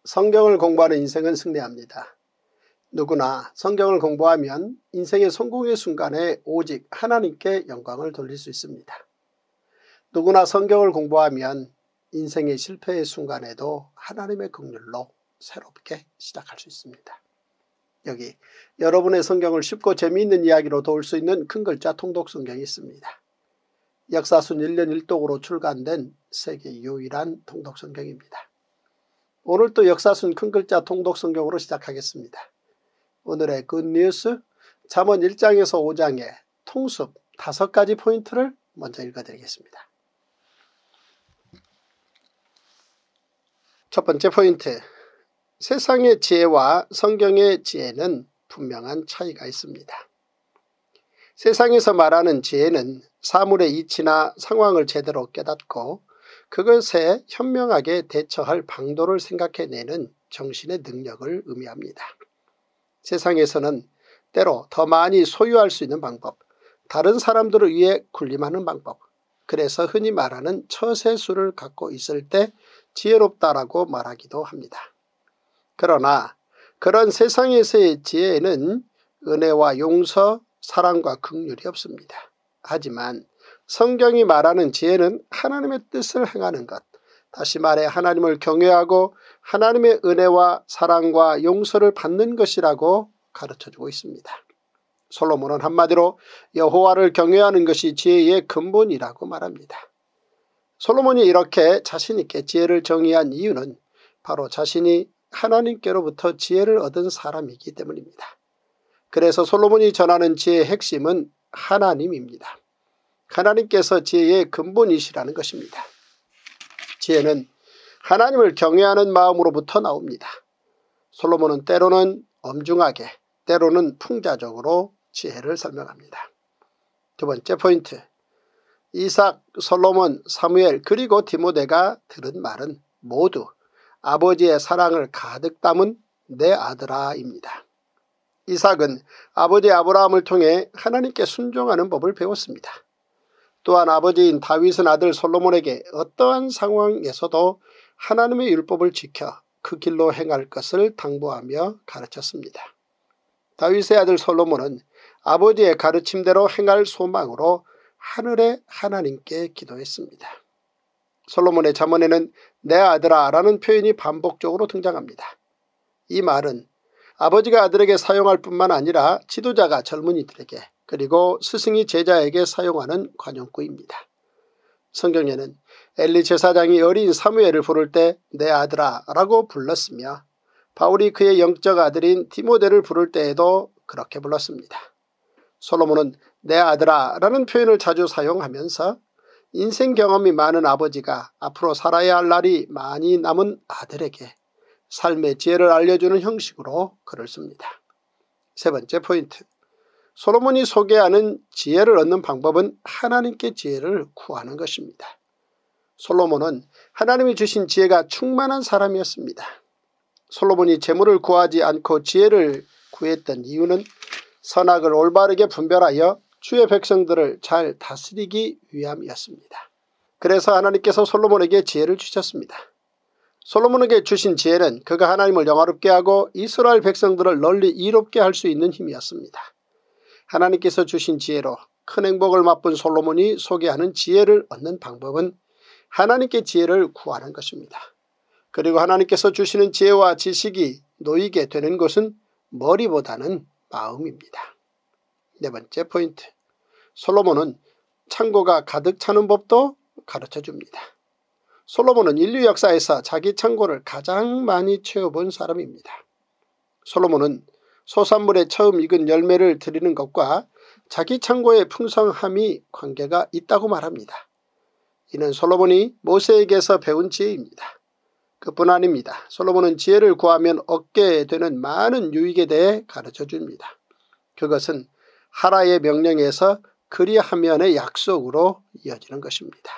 성경을 공부하는 인생은 승리합니다. 누구나 성경을 공부하면 인생의 성공의 순간에 오직 하나님께 영광을 돌릴 수 있습니다. 누구나 성경을 공부하면 인생의 실패의 순간에도 하나님의 긍휼로 새롭게 시작할 수 있습니다. 여기 여러분의 성경을 쉽고 재미있는 이야기로 도울 수 있는 큰 글자 통독 성경이 있습니다. 역사순 1년 1독으로 출간된 세계 유일한 통독 성경입니다. 오늘도 역사순 큰 글자 통독 성경으로 시작하겠습니다. 오늘의 굿뉴스 잠언 1장에서 5장의 통습 5가지 포인트를 먼저 읽어드리겠습니다. 첫 번째 포인트, 세상의 지혜와 성경의 지혜는 분명한 차이가 있습니다. 세상에서 말하는 지혜는 사물의 이치나 상황을 제대로 깨닫고 그것에 현명하게 대처할 방도를 생각해내는 정신의 능력을 의미합니다. 세상에서는 때로 더 많이 소유할 수 있는 방법, 다른 사람들을 위해 군림하는 방법, 그래서 흔히 말하는 처세술을 갖고 있을 때 지혜롭다라고 말하기도 합니다. 그러나 그런 세상에서의 지혜에는 은혜와 용서, 사랑과 긍휼이 없습니다. 하지만 성경이 말하는 지혜는 하나님의 뜻을 행하는 것, 다시 말해 하나님을 경외하고 하나님의 은혜와 사랑과 용서를 받는 것이라고 가르쳐주고 있습니다. 솔로몬은 한마디로 여호와를 경외하는 것이 지혜의 근본이라고 말합니다. 솔로몬이 이렇게 자신 있게 지혜를 정의한 이유는 바로 자신이 하나님께로부터 지혜를 얻은 사람이기 때문입니다. 그래서 솔로몬이 전하는 지혜의 핵심은 하나님입니다. 하나님께서 지혜의 근본이시라는 것입니다. 지혜는 하나님을 경외하는 마음으로부터 나옵니다. 솔로몬은 때로는 엄중하게, 때로는 풍자적으로 지혜를 설명합니다. 두 번째 포인트, 이삭, 솔로몬, 사무엘 그리고 디모데가 들은 말은 모두 아버지의 사랑을 가득 담은 내 아들아입니다. 이삭은 아버지 아브라함을 통해 하나님께 순종하는 법을 배웠습니다. 또한 아버지인 다윗은 아들 솔로몬에게 어떠한 상황에서도 하나님의 율법을 지켜 그 길로 행할 것을 당부하며 가르쳤습니다. 다윗의 아들 솔로몬은 아버지의 가르침대로 행할 소망으로 하늘의 하나님께 기도했습니다. 솔로몬의 잠언에는 내 아들아 라는 표현이 반복적으로 등장합니다. 이 말은 아버지가 아들에게 사용할 뿐만 아니라 지도자가 젊은이들에게 그리고 스승이 제자에게 사용하는 관용구입니다. 성경에는 엘리 제사장이 어린 사무엘을 부를 때 내 아들아 라고 불렀으며 바울이 그의 영적 아들인 디모데를 부를 때에도 그렇게 불렀습니다. 솔로몬은 내 아들아 라는 표현을 자주 사용하면서 인생 경험이 많은 아버지가 앞으로 살아야 할 날이 많이 남은 아들에게 삶의 지혜를 알려주는 형식으로 글을 씁니다. 세 번째 포인트, 솔로몬이 소개하는 지혜를 얻는 방법은 하나님께 지혜를 구하는 것입니다. 솔로몬은 하나님이 주신 지혜가 충만한 사람이었습니다. 솔로몬이 재물을 구하지 않고 지혜를 구했던 이유는 선악을 올바르게 분별하여 주의 백성들을 잘 다스리기 위함이었습니다. 그래서 하나님께서 솔로몬에게 지혜를 주셨습니다. 솔로몬에게 주신 지혜는 그가 하나님을 영화롭게 하고 이스라엘 백성들을 널리 이롭게 할 수 있는 힘이었습니다. 하나님께서 주신 지혜로 큰 행복을 맛본 솔로몬이 소개하는 지혜를 얻는 방법은 하나님께 지혜를 구하는 것입니다. 그리고 하나님께서 주시는 지혜와 지식이 놓이게 되는 것은 머리보다는 마음입니다. 네 번째 포인트, 솔로몬은 창고가 가득 차는 법도 가르쳐줍니다. 솔로몬은 인류 역사에서 자기 창고를 가장 많이 채워본 사람입니다. 솔로몬은 소산물에 처음 익은 열매를 드리는 것과 자기 창고의 풍성함이 관계가 있다고 말합니다. 이는 솔로몬이 모세에게서 배운 지혜입니다. 그뿐 아닙니다. 솔로몬은 지혜를 구하면 얻게 되는 많은 유익에 대해 가르쳐줍니다. 그것은 하라의 명령에서 그리하면의 약속으로 이어지는 것입니다.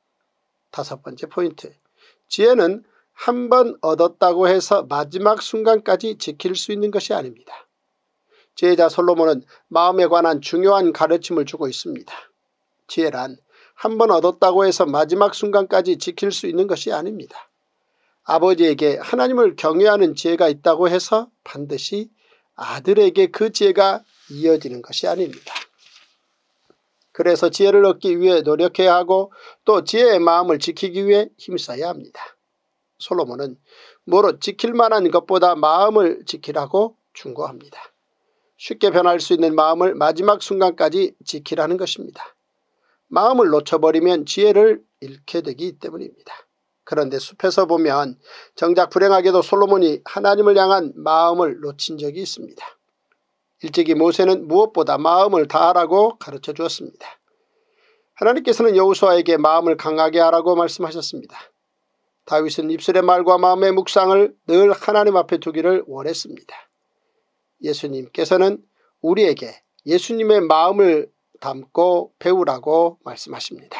다섯 번째 포인트, 지혜는 한 번 얻었다고 해서 마지막 순간까지 지킬 수 있는 것이 아닙니다. 지혜자 솔로몬은 마음에 관한 중요한 가르침을 주고 있습니다. 지혜란 한 번 얻었다고 해서 마지막 순간까지 지킬 수 있는 것이 아닙니다. 아버지에게 하나님을 경외하는 지혜가 있다고 해서 반드시 아들에게 그 지혜가 이어지는 것이 아닙니다. 그래서 지혜를 얻기 위해 노력해야 하고 또 지혜의 마음을 지키기 위해 힘써야 합니다. 솔로몬은 무릇 지킬 만한 것보다 마음을 지키라고 충고합니다. 쉽게 변할 수 있는 마음을 마지막 순간까지 지키라는 것입니다. 마음을 놓쳐버리면 지혜를 잃게 되기 때문입니다. 그런데 숲에서 보면 정작 불행하게도 솔로몬이 하나님을 향한 마음을 놓친 적이 있습니다. 일찍이 모세는 무엇보다 마음을 다하라고 가르쳐 주었습니다. 하나님께서는 여호수아에게 마음을 강하게 하라고 말씀하셨습니다. 다윗은 입술의 말과 마음의 묵상을 늘 하나님 앞에 두기를 원했습니다. 예수님께서는 우리에게 예수님의 마음을 담고 배우라고 말씀하십니다.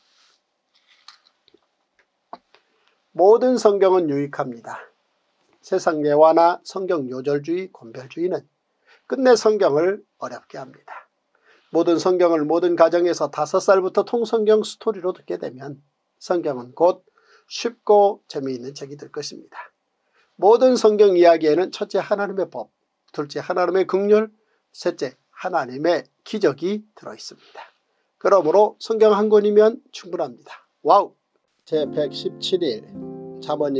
모든 성경은 유익합니다. 세상 예화나 성경 요절주의, 곤별주의는 끝내 성경을 어렵게 합니다. 모든 성경을 모든 가정에서 5살부터 통성경 스토리로 듣게 되면 성경은 곧 쉽고 재미있는 책이 될 것입니다. 모든 성경 이야기에는 첫째 하나님의 법, 둘째 하나님의 긍휼, 셋째 하나님의 기적이 들어있습니다. 그러므로 성경 한 권이면 충분합니다. 와우! 제117일 잠언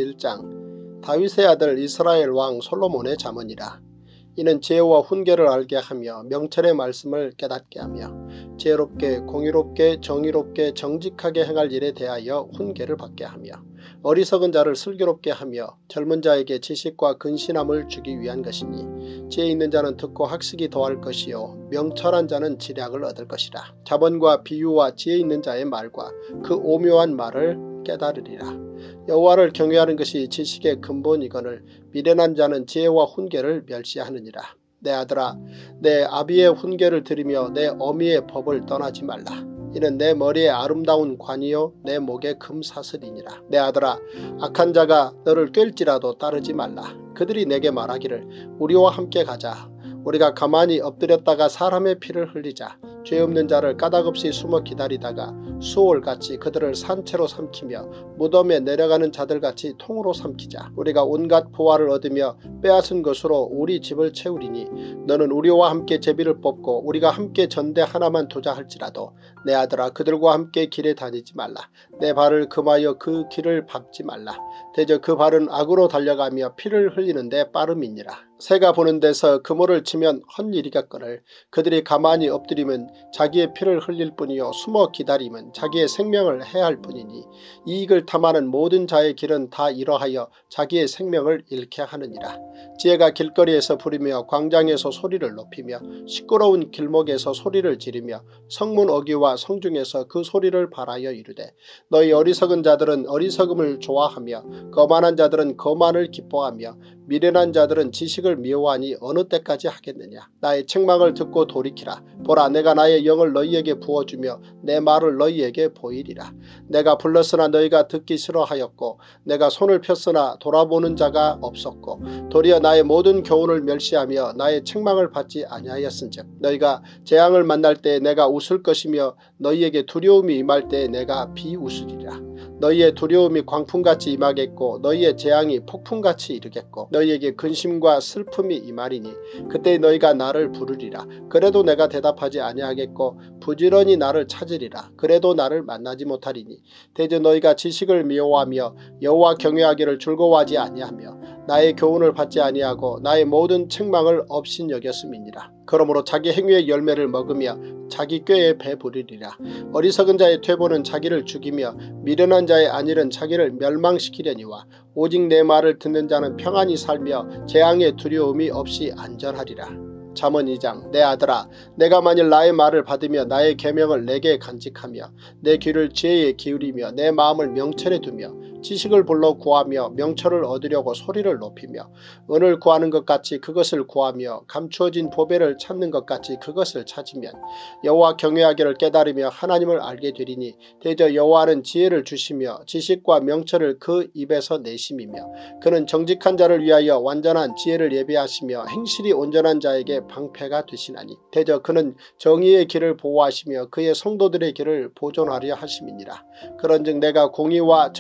1장 다윗의 아들 이스라엘 왕 솔로몬의 잠언이라. 이는 지혜와 훈계를 알게 하며 명철의 말씀을 깨닫게 하며 지혜롭게 공의롭게 정의롭게 정직하게 행할 일에 대하여 훈계를 받게 하며 어리석은 자를 슬기롭게 하며 젊은 자에게 지식과 근신함을 주기 위한 것이니 지혜 있는 자는 듣고 학식이 더할 것이요 명철한 자는 지략을 얻을 것이라. 자본과 비유와 지혜 있는 자의 말과 그 오묘한 말을 깨달으리라. 여호와를 경외하는 것이 지식의 근본이거늘 미련한 자는 지혜와 훈계를 멸시하느니라. 내 아들아, 내 아비의 훈계를 들으며 내 어미의 법을 떠나지 말라. 이는 내 머리에 아름다운 관이요 내 목에 금사슬이니라. 내 아들아, 악한 자가 너를 꿰일지라도 따르지 말라. 그들이 내게 말하기를 우리와 함께 가자. 우리가 가만히 엎드렸다가 사람의 피를 흘리자. 죄 없는 자를 까닭없이 숨어 기다리다가 수월같이 그들을 산채로 삼키며 무덤에 내려가는 자들같이 통으로 삼키자. 우리가 온갖 보화를 얻으며 빼앗은 것으로 우리 집을 채우리니 너는 우리와 함께 제비를 뽑고 우리가 함께 전대 하나만 두자 할지라도 내 아들아, 그들과 함께 길에 다니지 말라. 내 발을 금하여 그 길을 밟지 말라. 대저 그 발은 악으로 달려가며 피를 흘리는데 빠름이니라. 새가 보는 데서 그물을 치면 헛일이겠거늘 그들이 가만히 엎드리면 자기의 피를 흘릴 뿐이요 숨어 기다리면 자기의 생명을 해할 뿐이니 이익을 탐하는 모든 자의 길은 다 이러하여 자기의 생명을 잃게 하느니라. 지혜가 길거리에서 부리며 광장에서 소리를 높이며 시끄러운 길목에서 소리를 지르며 성문 어귀와 성중에서 그 소리를 발하여 이르되 너희 어리석은 자들은 어리석음을 좋아하며 거만한 자들은 거만을 기뻐하며 미련한 자들은 지식을 미워하니 어느 때까지 하겠느냐. 나의 책망을 듣고 돌이키라. 보라, 내가 나의 영을 너희에게 부어주며 내 말을 너희에게 보이리라. 내가 불렀으나 너희가 듣기 싫어하였고 내가 손을 폈으나 돌아보는 자가 없었고 도리어 나의 모든 교훈을 멸시하며 나의 책망을 받지 아니하였은즉 너희가 재앙을 만날 때 내가 웃을 것이며 너희에게 두려움이 임할 때 내가 비웃으리라. 너희의 두려움이 광풍같이 임하겠고 너희의 재앙이 폭풍같이 이르겠고 너희에게 근심과 슬픔이 임하리니 그때 너희가 나를 부르리라. 그래도 내가 대답하지 아니하겠고 부지런히 나를 찾으리라. 그래도 나를 만나지 못하리니 대저 너희가 지식을 미워하며 여호와 경외하기를 즐거워하지 아니하며 나의 교훈을 받지 아니하고 나의 모든 책망을 업신여겼음이니라. 그러므로 자기 행위의 열매를 먹으며 자기 꾀에 배부르리라. 어리석은 자의 퇴보는 자기를 죽이며 미련한 자의 안일은 자기를 멸망시키려니와 오직 내 말을 듣는 자는 평안히 살며 재앙의 두려움이 없이 안전하리라. 잠언 2장 내 아들아, 내가 만일 나의 말을 받으며 나의 계명을 내게 간직하며 내 귀를 지혜에 기울이며 내 마음을 명철에 두며 지식을 불러 구하며 명철을 얻으려고 소리를 높이며 은을 구하는 것 같이 그것을 구하며 감추어진 보배를 찾는 것 같이 그것을 찾으면 여호와 경외하기를 깨달으며 하나님을 알게 되리니 대저 여호와는 지혜를 주시며 지식과 명철을 그 입에서 내심이며 그는 정직한 자를 위하여 완전한 지혜를 예비하시며 행실이 온전한 자에게 방패가 되시나니 대저 그는 정의의 길을 보호하시며 그의 성도들의 길을 보존하려 하심이니라. 그런즉 내가 공의와 정의와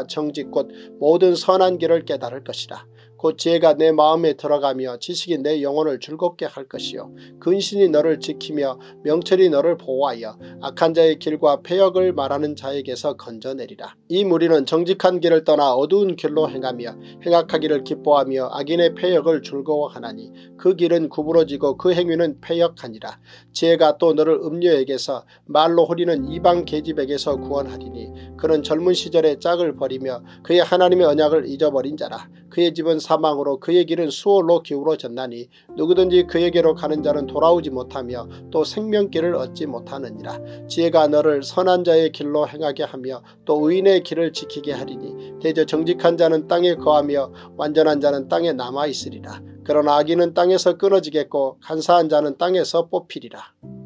지혜와 정직 곧 모든 선한 길을 깨달을 것이라. 곧 지혜가 내 마음에 들어가며 지식이 내 영혼을 즐겁게 할 것이요 근신이 너를 지키며 명철이 너를 보호하여 악한 자의 길과 패역을 말하는 자에게서 건져내리라. 이 무리는 정직한 길을 떠나 어두운 길로 행하며 행악하기를 기뻐하며 악인의 패역을 즐거워하나니 그 길은 구부러지고 그 행위는 패역하니라. 지혜가 또 너를 음녀에게서 말로 호리는 이방 계집에게서 구원하리니 그는 젊은 시절에 짝을 버리며 그의 하나님의 언약을 잊어버린 자라. 그의 집은 사망으로 그의 길은 수월로 기울어졌나니 누구든지 그에게로 가는 자는 돌아오지 못하며 또 생명길을 얻지 못하느니라. 지혜가 너를 선한 자의 길로 행하게 하며 또 의인의 길을 지키게 하리니 대저 정직한 자는 땅에 거하며 완전한 자는 땅에 남아있으리라. 그러나 악인은 땅에서 끊어지겠고 간사한 자는 땅에서 뽑히리라.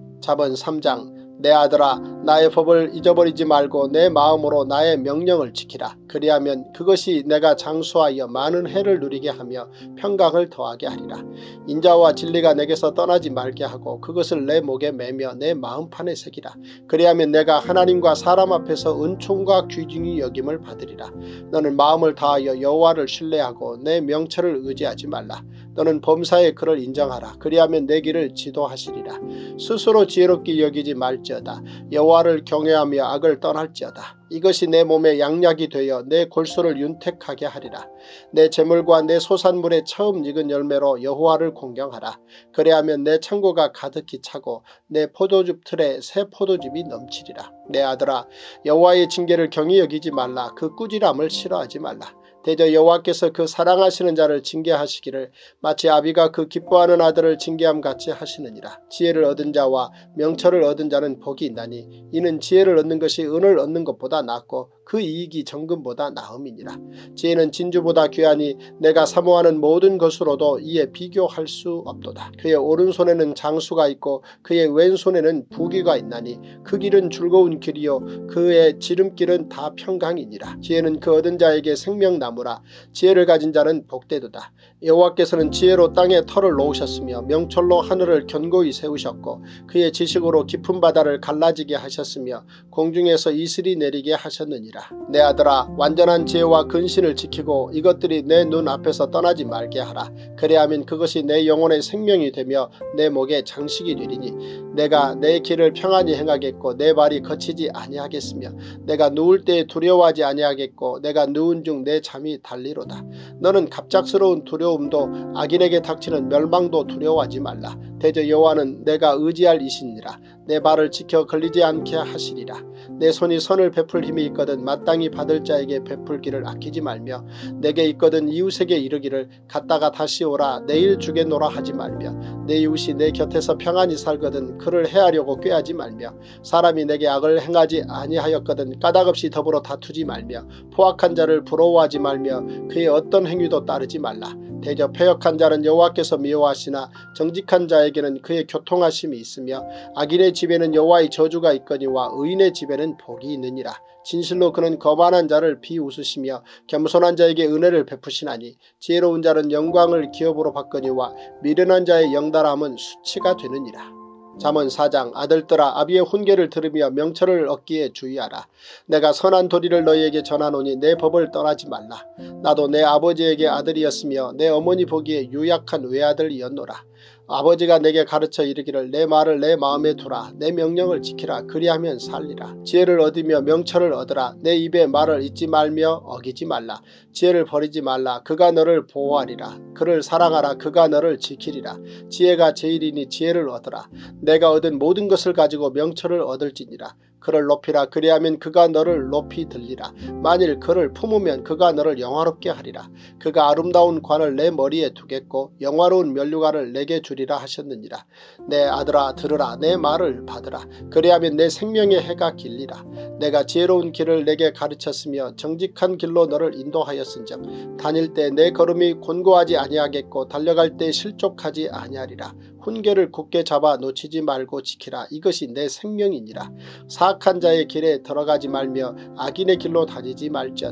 잠언 3장. 내 아들아 나의 법을 잊어버리지 말고 내 마음으로 나의 명령을 지키라. 그리하면 그것이 내가 장수하여 많은 해를 누리게 하며 평강을 더하게 하리라. 인자와 진리가 내게서 떠나지 말게 하고 그것을 내 목에 매며 내 마음판에 새기라. 그리하면 내가 하나님과 사람 앞에서 은총과 귀중히 여김을 받으리라. 너는 마음을 다하여 여호와를 신뢰하고 내 명철을 의지하지 말라. 너는 범사의 그를 인정하라. 그리하면 내 길을 지도하시리라. 스스로 지혜롭게 여기지 말지어다. 여호와를 경외하며 악을 떠날지어다. 이것이 내 몸에 양약이 되어 내 골수를 윤택하게 하리라. 내 재물과 내 소산물의 처음 익은 열매로 여호와를 공경하라. 그래야면 내 창고가 가득히 차고 내 포도즙 틀에 새 포도즙이 넘치리라. 내 아들아 여호와의 징계를 경히 여기지 말라. 그 꾸지람을 싫어하지 말라. 대저 여호와께서 그 사랑하시는 자를 징계하시기를 마치 아비가 그 기뻐하는 아들을 징계함같이 하시느니라. 지혜를 얻은 자와 명철을 얻은 자는 복이 있나니 이는 지혜를 얻는 것이 은을 얻는 것보다 낫고 그 이익이 정금보다 나음이니라. 지혜는 진주보다 귀하니 내가 사모하는 모든 것으로도 이에 비교할 수 없도다. 그의 오른손에는 장수가 있고 그의 왼손에는 부귀가 있나니 그 길은 즐거운 길이요 그의 지름길은 다 평강이니라. 지혜는 그 얻은 자에게 생명나무라. 지혜를 가진 자는 복되도다. 여호와께서는 지혜로 땅에 털을 놓으셨으며 명철로 하늘을 견고히 세우셨고 그의 지식으로 깊은 바다를 갈라지게 하셨으며 공중에서 이슬이 내리게 하셨느니라. 내 아들아 완전한 지혜와 근신을 지키고 이것들이 내 눈 앞에서 떠나지 말게 하라. 그래야면 그것이 내 영혼의 생명이 되며 내 목에 장식이 되리니 내가 내 길을 평안히 행하겠고 내 발이 거치지 아니하겠으며 내가 누울 때에 두려워하지 아니하겠고 내가 누운 중 내 잠이 달리로다. 너는 갑작스러운 두려움도 악인에게 닥치는 멸망도 두려워하지 말라. 대저 여호와는 내가 의지할 이시니라. 내 발을 지켜 걸리지 않게 하시리라. 내 손이 선을 베풀 힘이 있거든 마땅히 받을 자에게 베풀기를 아끼지 말며 내게 있거든 이웃에게 이르기를 갔다가 다시 오라 내일 주겠노라 하지 말며 내 이웃이 내 곁에서 평안히 살거든 그를 해하려고 꾀하지 말며 사람이 내게 악을 행하지 아니하였거든 까닭없이 더불어 다투지 말며 포악한 자를 부러워하지 말며 그의 어떤 행위도 따르지 말라. 대저 패역한 자는 여호와께서 미워하시나 정직한 자에게는 그의 교통하심이 있으며 악인의 집에는 여호와의 저주가 있거니와 의인의 집에는 복이 있느니라. 진실로 그는 거만한 자를 비웃으시며 겸손한 자에게 은혜를 베푸시나니 지혜로운 자는 영광을 기업으로 받거니와 미련한 자의 영달함은 수치가 되느니라. 잠언 4장. 아들들아 아비의 훈계를 들으며 명철을 얻기에 주의하라. 내가 선한 도리를 너희에게 전하노니 내 법을 떠나지 말라. 나도 내 아버지에게 아들이었으며 내 어머니 보기에 유약한 외아들이었노라. 아버지가 내게 가르쳐 이르기를 내 말을 내 마음에 두라. 내 명령을 지키라. 그리하면 살리라. 지혜를 얻으며 명철을 얻으라. 내 입에 말을 잊지 말며 어기지 말라. 지혜를 버리지 말라. 그가 너를 보호하리라. 그를 사랑하라. 그가 너를 지키리라. 지혜가 제일이니 지혜를 얻으라. 내가 얻은 모든 것을 가지고 명철을 얻을지니라. 그를 높이라. 그리하면 그가 너를 높이 들리라. 만일 그를 품으면 그가 너를 영화롭게 하리라. 그가 아름다운 관을 내 머리에 두겠고 영화로운 면류관을 내게 주리라 하셨느니라. 내 아들아 들으라. 내 말을 받으라. 그리하면 내 생명의 해가 길리라. 내가 지혜로운 길을 내게 가르쳤으며 정직한 길로 너를 인도하였은즉 다닐 때 내 걸음이 곤고하지 아니하겠고 달려갈 때 실족하지 아니하리라. 훈계를 굳게 잡아 놓치지 말고 지키라. 이것이 내 생명이니라. 사악한 자의 길에 들어가지 말며 악인의 길로 다니지 말지어다.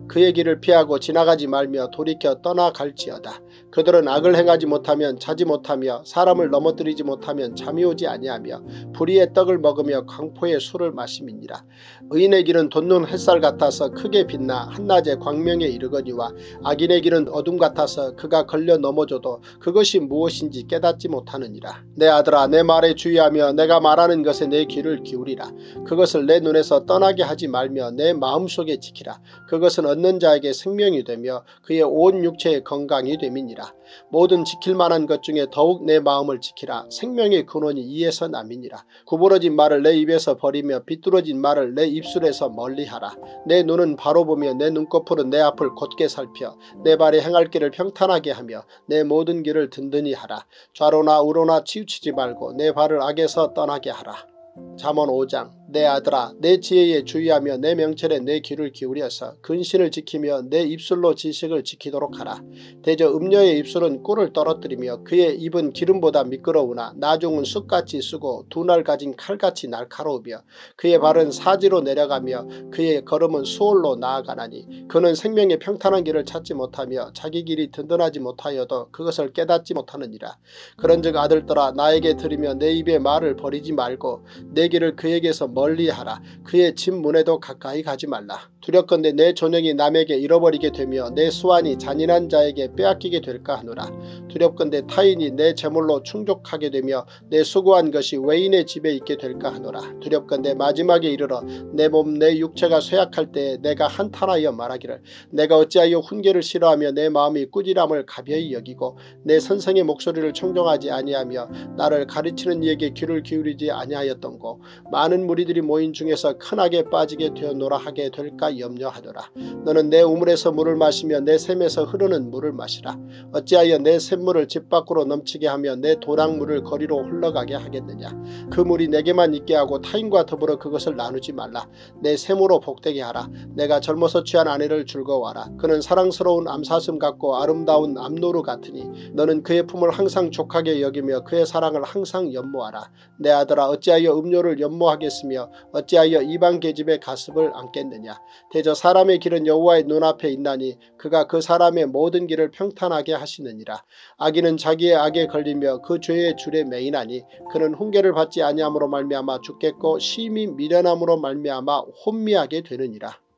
그의 길을 피하고 지나가지 말며 돌이켜 떠나갈지어다. 그들은 악을 행하지 못하면 자지 못하며 사람을 넘어뜨리지 못하면 잠이 오지 아니하며 불의의 떡을 먹으며 강포의 술을 마심이니라. 의인의 길은 돋는 햇살 같아서 크게 빛나 한낮에 광명에 이르거니와 악인의 길은 어둠 같아서 그가 걸려 넘어져도 그것이 무엇인지 깨닫지 못하느니라. 내 아들아, 내 말에 주의하며 내가 말하는 것에 내 귀를 기울이라. 그것을 내 눈에서 떠나게 하지 말며 내 마음속에 지키라. 그것은 얻는 자에게 생명이 되며 그의 온 육체의 건강이 됨이니라. 모든 지킬 만한 것 중에 더욱 내 마음을 지키라. 생명의 근원이 이에서 남이니라. 구부러진 말을 내 입에서 버리며 비뚤어진 말을 내 입술에서 멀리하라. 내 눈은 바로 보며 내 눈꺼풀은 내 앞을 곧게 살펴 내 발이 행할 길을 평탄하게 하며 내 모든 길을 든든히 하라. 좌로나 우로나 치우치지 말고 내 발을 악에서 떠나게 하라. 잠언 5장. 내 아들아, 내 지혜에 주의하며 내 명철에 내 귀를 기울여서 근신을 지키며 내 입술로 지식을 지키도록 하라. 대저 음녀의 입술은 꿀을 떨어뜨리며 그의 입은 기름보다 미끄러우나 나중은 쑥같이 쓰고 두 날 가진 칼같이 날카로우며 그의 발은 사지로 내려가며 그의 걸음은 수월로 나아가나니 그는 생명의 평탄한 길을 찾지 못하며 자기 길이 든든하지 못하여도 그것을 깨닫지 못하느니라. 그런즉 아들들아, 나에게 들으며 내 입의 말을 버리지 말고 내 길을 그에게서 멀리하라. 그의 집 문에도 가까이 가지 말라. 두렵건대 내 존영이 남에게 잃어버리게 되며 내 수완이 잔인한 자에게 빼앗기게 될까 하노라. 두렵건대 타인이 내 재물로 충족하게 되며 내 수고한 것이 외인의 집에 있게 될까 하노라. 두렵건대 마지막에 이르러 내 몸 내 육체가 쇠약할 때에 내가 한탄하여 말하기를 내가 어찌하여 훈계를 싫어하며 내 마음이 꾸지람을 가벼이 여기고 내 선생의 목소리를 청종하지 아니하며 나를 가르치는 이에게 귀를 기울이지 아니하였던고. 많은 무리들이 모인 중에서 큰 악에 빠지게 되었노라 하게 될까 염려하노라. 너는 내 우물에서 물을 마시며 내 샘에서 흐르는 물을 마시라. 어찌하여 내 샘물을 집 밖으로 넘치게 하며 내 도랑물을 거리로 흘러가게 하겠느냐. 그 물이 내게만 있게 하고 타인과 더불어 그것을 나누지 말라. 내 샘으로 복되게 하라. 내가 젊어서 취한 아내를 즐거워하라. 그는 사랑스러운 암사슴 같고 아름다운 암노루 같으니 너는 그의 품을 항상 족하게 여기며 그의 사랑을 항상 연모하라. 내 아들아, 어찌하여 음료를 연모하겠으며 어찌하여 이방 계집의 가습을 안겠느냐. 대저 사람의 길은 여호와의 눈앞에 있나니 그가 그 사람의 모든 길을 평탄하게 하시느니라. 악인은 자기의 악에 걸리며 그 죄의 줄에 매이나니 그는 훈계를 받지 아니함으로 말미암아 죽겠고 심히 미련함으로 말미암아 혼미하게 되느니라.